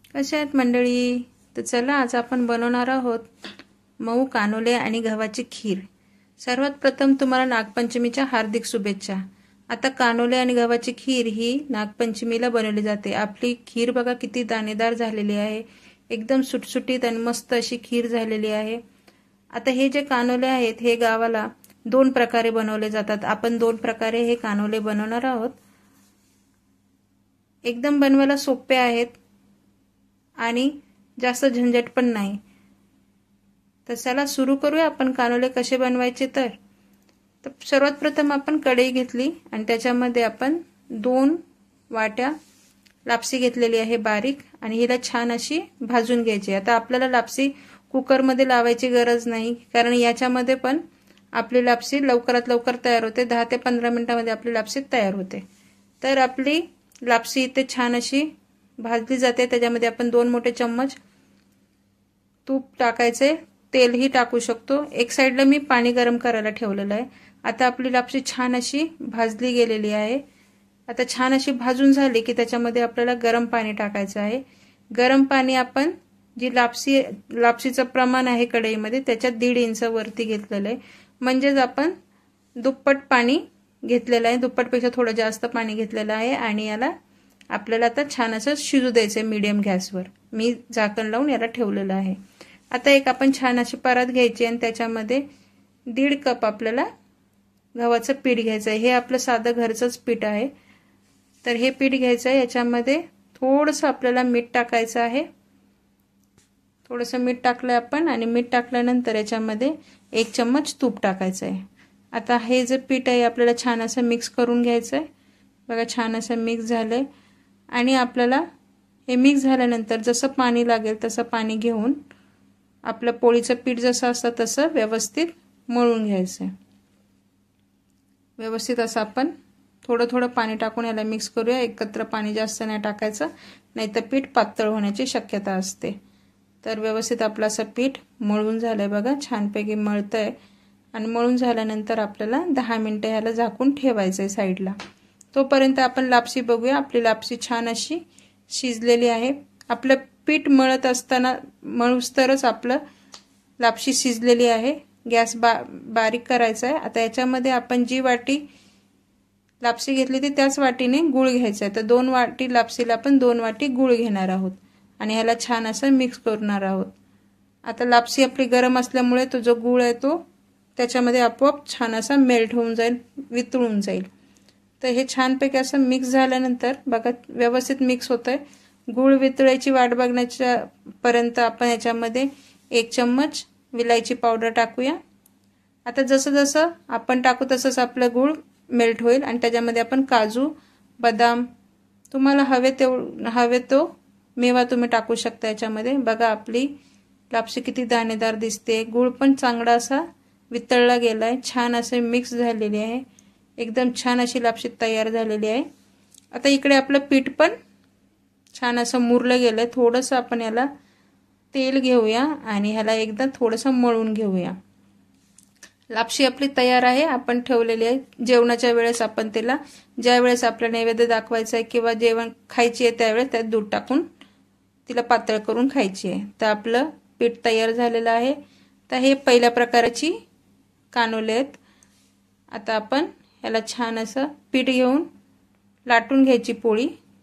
कशा आहेत मंडळी? तर चला आज आपण बनवणार आहोत मऊ कानोले आणि गव्हाची खीर। सर्वात प्रथम तुम्हाला नागपंचमीच्या हार्दिक शुभेच्छा। आता कानोले आणि गव्हाची खीर ही नागपंचमीला बनवली जाते। आपली खीर बघा किती दाणेदार झालेली आहे, एकदम सुटसुटीत आणि मस्त अशी खीर झालेली आहे। आता हे जे कानोले आहेत हे गावाला दोन प्रकारे बनवले जातात। आपण दोन प्रकारे हे कानोले बनवणार आहोत। एकदम बनवायला सोपे आहेत आणि जास्त झंझट पण नाही। तर चला सुरू करूया आपण कानोले कसे बनवायचे। तर सर्वात प्रथम आपण कढई घेतली आणि त्याच्यामध्ये आपण 2 वाट्या लापसी घेतलेली आहे बारीक, आणि हिला छान अशी भाजून घ्यायची। आता आपल्याला लापसी कुकर मध्ये लावायची गरज नाही, कारण याच्यामध्ये पण आपली लापसी लवकरात लवकर तयार होते। 10 ते 15 मिनिटांमध्ये आपली लापसी तयार होते। तर आपली लापसी इथे छान अशी भाजली जाते। त्याच्यामध्ये आपण 2 मोठे चम्मच तूप टाकायचे, तेलही टाकू शकतो। एक साइडला मी पाणी गरम करायला ठेवलेलं आहे। आता आपली लापसी छान अशी भाजली गेलेली आहे। आता छान अशी भाजून झाली की त्याच्यामध्ये आपल्याला गरम पाणी टाकायचं आहे। गरम पाणी आपण जी लापसीचं प्रमाण आहे कढईमध्ये त्याच्यात 1.5 इंच वरती घेतलेलं आहे, म्हणजेच आपण दुप्पट पाणी घेतलेलं आहे। दुप्पटपेक्षा थोडं जास्त पाणी घेतलेलं आहे आणि याला आपल्याला आता छान असं शिजू द्यायचे मीडियम गॅसवर। मी झाकण लावून याला ठेवलेलं आहे। आता एक आपण छान अशी परात घ्यायची आणि त्याच्यामध्ये 1.5 कप आपल्याला गव्हाचं पीठ घ्यायचं आहे। हे आपलं साधं घरचंच पीठ आहे। तर हे पीठ घ्यायचं आहे, याच्यामध्ये थोडंसं आपल्याला मीठ टाकायचं आहे। थोडंसं मीठ टाकलं आपण, आणि मीठ टाकल्यानंतर याच्यामध्ये 1 चम्मच तूप टाकायचं आहे। आता हे जे पीठ आहे आपल्याला छान असं मिक्स करून घ्यायचं आहे। बघा छान असं मिक्स झालंय, आणि आपल्याला हे मिक्स झाल्यानंतर जसं पाणी लागेल तसं पाणी घेऊन आपलं पोळीचं पीठ जसं असतं तसं व्यवस्थित मळून घ्यायचं आहे। व्यवस्थित असं आपण थोडं थोडं पाणी टाकून याला मिक्स करूया। एकत्र पाणी जास्त नाही टाकायचं, नाहीतर पीठ पातळ होण्याची शक्यता असते। तर व्यवस्थित आपलं असं पीठ मळून झालंय बघा, छानपैकी मळतंय। आणि मळून झाल्यानंतर आपल्याला 10 मिनिटं याला झाकून ठेवायचंय साईडला। तोपर्यंत आपण लापसी बघूया। आपली लापसी छान अशी शिजलेली आहे। आपलं पीठ मळत असताना मळूस्तरच आपलं लापसी शिजलेली आहे। गॅस बारीक करायचा आहे। आता याच्यामध्ये आपण जी वाटी लापसी घेतली ती त्याच वाटीने गूळ घ्यायचा आहे। तर 2 वाटी लापसीला आपण 2 वाटी गूळ घेणार आहोत आणि ह्याला छान असं मिक्स करणार आहोत। आता लापसी आपली गरम असल्यामुळे तो जो गूळ आहे तो त्याच्यामध्ये आपोआप छान असा मेल्ट होऊन जाईल, वितळून जाईल। तर हे छानपैकी असं मिक्स झाल्यानंतर बघा व्यवस्थित मिक्स होतंय। गूळ वितळायची वाट बघण्याच्या पर्यंत आपण याच्यामध्ये 1 चम्मच विलायची पावडर टाकूया। आता जसं जसं आपण टाकू तसंच आपलं गूळ मेल्ट होईल, आणि त्याच्यामध्ये आपण काजू, बदाम, तुम्हाला हवे तो मेवा तुम्ही टाकू शकता याच्यामध्ये। बघा आपली लापसी किती दाणेदार दिसते, गूळ पण चांगला असा वितळला गेलाय, छान असे मिक्स झालेली आहे। एकदम छान अशी लापसी तयार झालेली आहे। आता इकडे आपलं पीठ पण छान असं मुरलं गेलंय। थोडंसं आपण याला तेल घेऊया आणि ह्याला एकदा थोडंसं मळून घेऊया। लापसी आपली तयार आहे, आपण ठेवलेली आहे। जेवणाच्या वेळेस आपण तिला, ज्या वेळेस आपला नैवेद्य दाखवायचा आहे किंवा जेवण खायची आहे त्यावेळेस त्यात दूध टाकून तिला पातळ करून खायची आहे। तर आपलं पीठ तयार झालेलं आहे। तर हे पहिल्या प्रकारची कानोले आहेत। आता आपण याला छान असं पीठ घेऊन लाटून घ्यायची पोळी।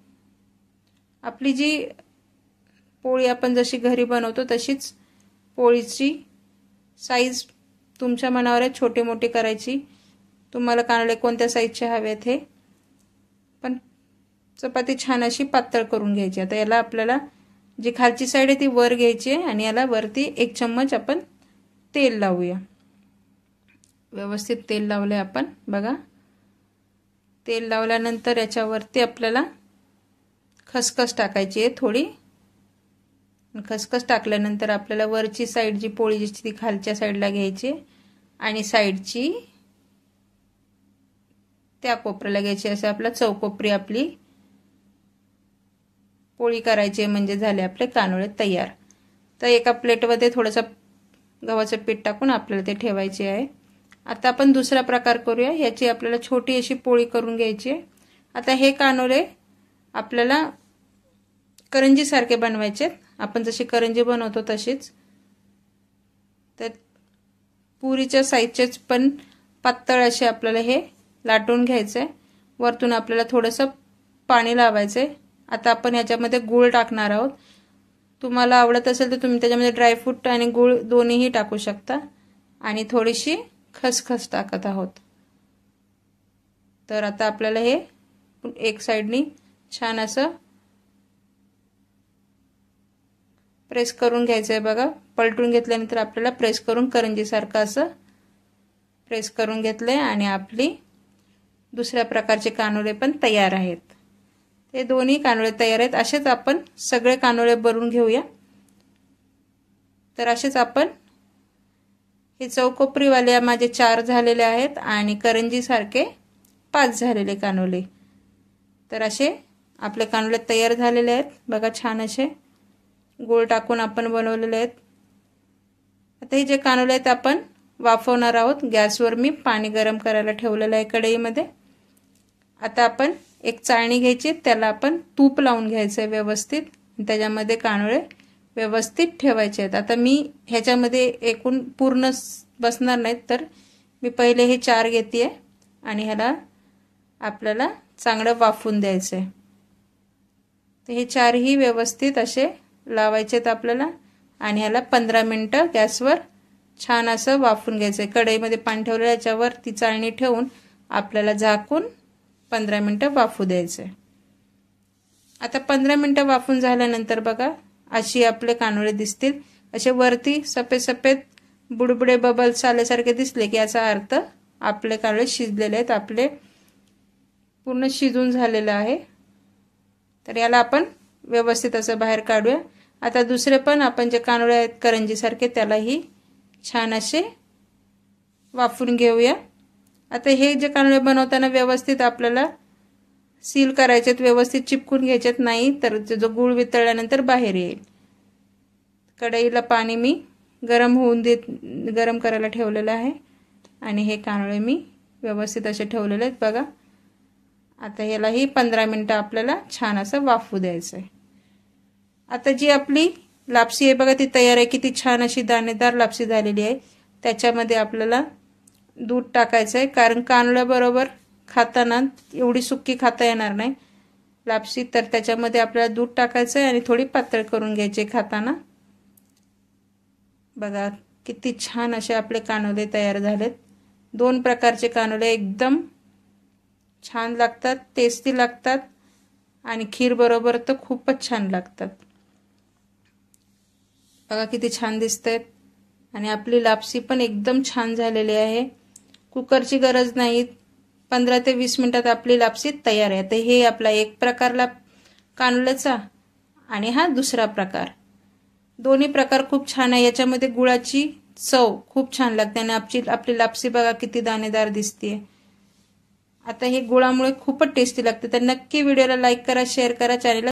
आपली जी पोळी आपण जशी घरी बनवतो तशीच पोळीची साईज तुमच्या मनावर आहे, छोटी मोठी करायची। तुम्हाला कानोले कोणत्या साईजचे हवेत हे, पण चपाती छान अशी पातळ करून घ्यायची। आता याला आपल्याला जी खालची साईड आहे ती वर घ्यायची आहे आणि याला वरती 1 चम्मच आपण तेल लावूया। व्यवस्थित तेल लावलंय आपण बघा। तेल लावल्यानंतर याच्यावरती आपल्याला खसखस टाकायची आहे थोडी। खसखस टाकल्यानंतर आपल्याला वरची साईड जी पोळीची ती खालच्या साईडला घ्यायची आणि साईडची त्या कोपऱ्याला घ्यायची। असं आपला चौकोपरी आपली पोळी करायची, म्हणजे झाले आपले कानोले तयार। तर एका प्लेटमध्ये थोडंसं गव्हाचं पीठ टाकून आपल्याला ते ठेवायचे आहे। आता आपण दुसरा प्रकार करूया। याची आपल्याला छोटी अशी पोळी करून घ्यायची आहे। आता हे कानोले आपल्याला करंजी सारखे बनवायचे, आपण जशी करंजी बनवतो तशीच। तर पुरीच्या साइजचेच पण पातळ असे आपल्याला हे लाटून घ्यायचे। वरतून आपल्याला थोडंसं पाणी लावायचे। आता आपण याच्यामध्ये गूळ टाकणार आहोत। तुम्हाला आवडत असेल तर तुम्ही त्याच्यामध्ये ड्रायफ्रूट आणि गूळ दोन्हीही टाकू शकता, आणि थोडीशी खसखस टाकत आहोत। तर आता आपल्याला हे एक साइडनी छान असं प्रेस करून घ्यायचं आहे बघा। पलटून घेतल्यानंतर आपल्याला प्रेस करून करंजी सारखं असं प्रेस करून घेतलंय, आणि आपली दुसऱ्या प्रकारचे कानुले पण तयार आहेत। ते दोन्ही कानुले तयार आहेत। असेच आपण सगळे कानुले बनवून घेऊया। तर असेच आपण हे चौकोपरीवाले माझे 4 झालेले आहेत, आणि करंजी सारखे 5 झालेले कानुले। तर असे आपले कानुले तयार झालेले आहेत बघा, छान असे गूळ टाकून आपण बनवलेले आहेत। आता हे जे कानुले आहेत आपण वाफवणार आहोत। गॅसवर मी पाणी गरम करायला ठेवलेलं आहे कढईमध्ये। आता आपण एक चाळणी घ्यायची, त्याला आपण तूप लावून घ्यायचं व्यवस्थित, त्याच्यामध्ये कानुले व्यवस्थित ठेवायचे आहेत। आता मी ह्याच्यामध्ये एकूण पूर्ण बसणार नाहीत, तर मी पहिले हे 4 घेते आणि ह्याला आपल्याला चांगलं वाफवून द्यायचं आहे। तर हे 4ही व्यवस्थित असे लावायचे आहेत आपल्याला, आणि ह्याला 15 मिनिटं गॅसवर छान असं वाफवून घ्यायचं आहे। कढईमध्ये पाणी ठेवलेलं, याच्यावर ती चाळणी ठेवून आपल्याला झाकून 15 मिनिटं वाफू द्यायचं आहे। आता 15 मिनिटं वाफून झाल्यानंतर बघा अशी आपले कानुले दिसतील। असे वरती सफेद सफेद बुडबुडे बबल्स आल्यासारखे दिसले की याचा अर्थ आपले कानुले शिजलेले आहेत, आपले पूर्ण शिजून झालेलं आहे। तर याला आपण व्यवस्थित असं बाहेर काढूया। आता दुसरे पण आपण जे कानुले आहेत करंजी सारखे, त्यालाही छान असे वाफवून घेऊया। आता हे जे कानुले बनवताना व्यवस्थित आपल्याला सील करायचे आहेत, व्यवस्थित चिपकून घ्यायचे आहेत, नाही तर जो गूळ वितळल्यानंतर बाहेर येईल। कढईला पाणी मी गरम करायला ठेवलेलं आहे, आणि हे कानुले मी व्यवस्थित असे ठेवलेले आहेत बघा। आता ह्यालाही 15 मिनिटं आपल्याला छान असं वाफू द्यायचं आहे। आता जी आपली लापसी आहे बघा ती तयार आहे। किती छान अशी दाणेदार लापसी झालेली आहे। त्याच्यामध्ये आपल्याला दूध टाकायचं आहे, कारण कानुल्याबरोबर खाताना एवढी सुक्की खाता येणार नाही लापसी, तर त्याच्यामध्ये आपल्याला दूध टाकायचं आहे आणि थोडी पातळ करून घ्यायची खाताना। बघा किती छान असे आपले कानुले तयार झालेत। 2 प्रकारचे कानुले एकदम छान लागतात, टेस्टी लागतात, आणि खीर बरोबर तर खूपच छान लागतात। बघा किती छान दिसतात, आणि आपली लापसी पण एकदम छान झालेली आहे। कुकरची गरज नाही, 15 ते 20 मिनिटात आपली लापसी तयार आहे। तर हे आपला एक प्रकारला कानुल्याचा, आणि हा दुसरा प्रकार। दोन्ही प्रकार खूप छान आहे। याच्यामध्ये गुळाची चव खूप छान लागते, आणि आपली लापसी बघा किती दाणेदार दिसते। आता हे गुळामुळे खूपच टेस्टी लागते। तर नक्की व्हिडिओला लाईक करा, शेअर करा, चॅनलला